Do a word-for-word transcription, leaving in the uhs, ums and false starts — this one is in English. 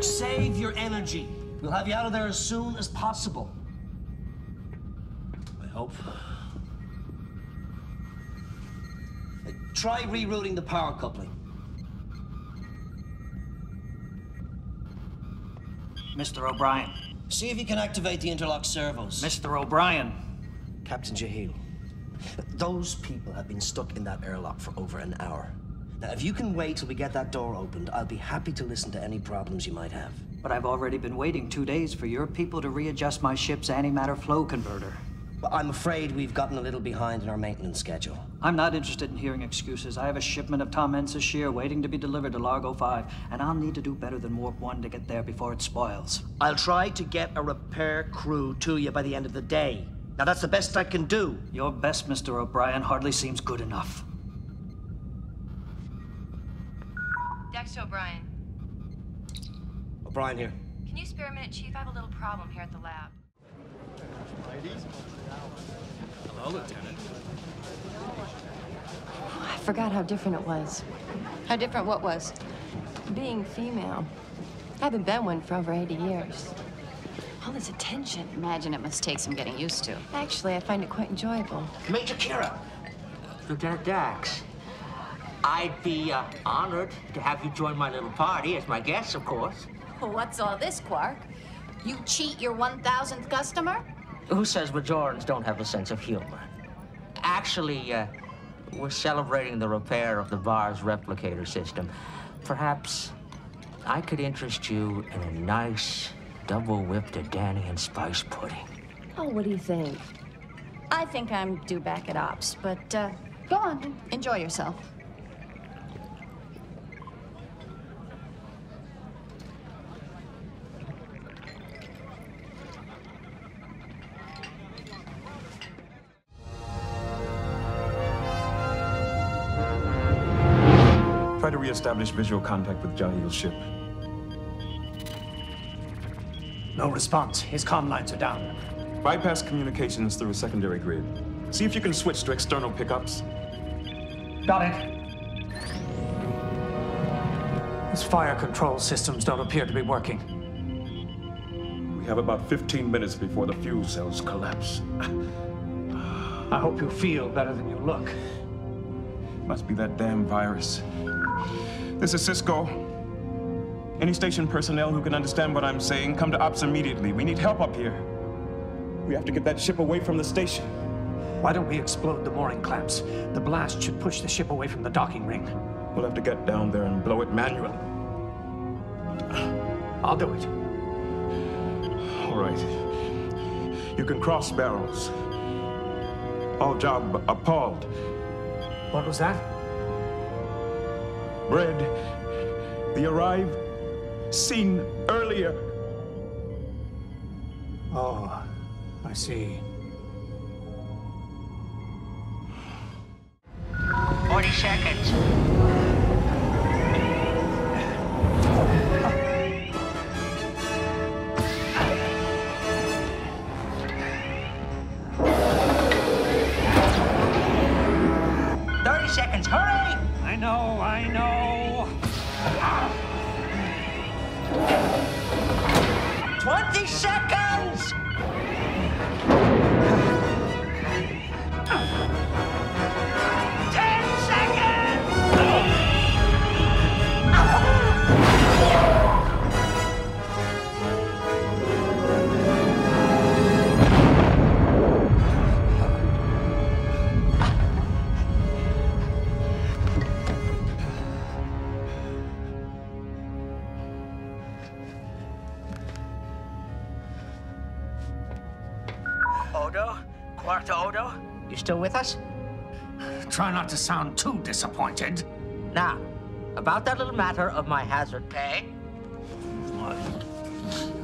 Save your energy. We'll have you out of there as soon as possible. I hope. Uh, try rerouting the power coupling. Mister O'Brien. See if you can activate the interlock servos. Mister O'Brien. Captain Jahil, those people have been stuck in that airlock for over an hour. Now, if you can wait till we get that door opened, I'll be happy to listen to any problems you might have. But I've already been waiting two days for your people to readjust my ship's antimatter flow converter. Well, I'm afraid we've gotten a little behind in our maintenance schedule. I'm not interested in hearing excuses. I have a shipment of Tom Shear waiting to be delivered to Largo five, and I'll need to do better than Warp one to get there before it spoils. I'll try to get a repair crew to you by the end of the day. Now, that's the best I can do. Your best, Mister O'Brien, hardly seems good enough. Dexter O'Brien. O'Brien here. Can you spare a minute, Chief? I have a little problem here at the lab. Hello, Lieutenant. Oh, I forgot how different it was. How different what was? Being female. I haven't been one for over eighty years. All this attention. Imagine it must take some getting used to. Actually, I find it quite enjoyable. Major Kira. Lieutenant Dax, I'd be uh, honored to have you join my little party as my guest, of course. Well, what's all this, Quark? You cheat your one thousandth customer? Who says Bajorans don't have a sense of humor? Actually, uh, we're celebrating the repair of the bar's replicator system. Perhaps I could interest you in a nice double-whipped Adanian spice pudding. Oh, what do you think? I think I'm due back at Ops, but uh, go on, enjoy yourself. Try to re-establish visual contact with Jahil's ship. No response. His comm lines are down. Bypass communications through a secondary grid. See if you can switch to external pickups. Got it. His fire control systems don't appear to be working. We have about fifteen minutes before the fuel cells collapse. I hope you feel better than you look. Must be that damn virus. This is Cisco. Any station personnel who can understand what I'm saying, come to Ops immediately. We need help up here. We have to get that ship away from the station. Why don't we explode the mooring clamps? The blast should push the ship away from the docking ring. We'll have to get down there and blow it manually. I'll do it. All right. You can cross barrels. All job appalled. What was that? Bread. The arrive seen earlier. Oh, I see. Forty seconds. Thirty seconds, hurry! I know, I know. Twenty seconds! Ten seconds! Odo? Quarto Odo? You still with us? Try not to sound too disappointed. Now, about that little matter of my hazard pay.